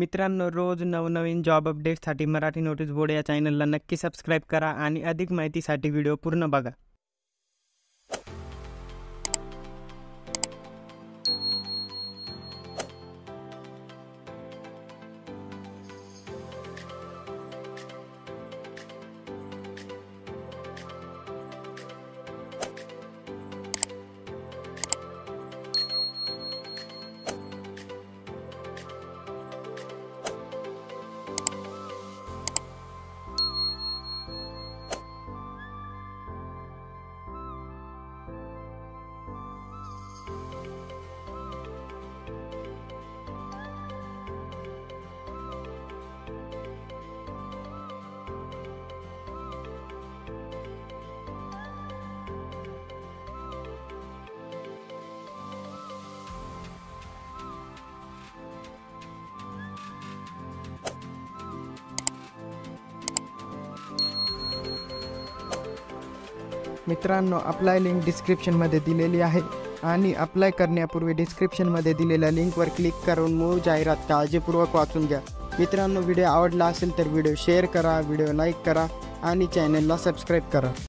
मित्रांनो, रोज नवनवीन जॉब अपडेट्ससाठी मराठी नोटीस बोर्ड या चॅनलला नक्की सबस्क्राईब करा आणि अधिक माहितीसाठी व्हिडिओ पूर्ण बघा. मित्रांनो, अप्लाय लिंक डिस्क्रिप्शनमध्ये दिलेली आहे आणि अप्लाय करण्यापूर्वी डिस्क्रिप्शनमध्ये दिलेल्या लिंकवर क्लिक करून मूळ जाहिरात काळजीपूर्वक वाचून घ्या. मित्रांनो, व्हिडिओ आवडला असेल तर व्हिडिओ शेअर करा, व्हिडिओ लाईक करा आणि चॅनलला सबस्क्राईब करा.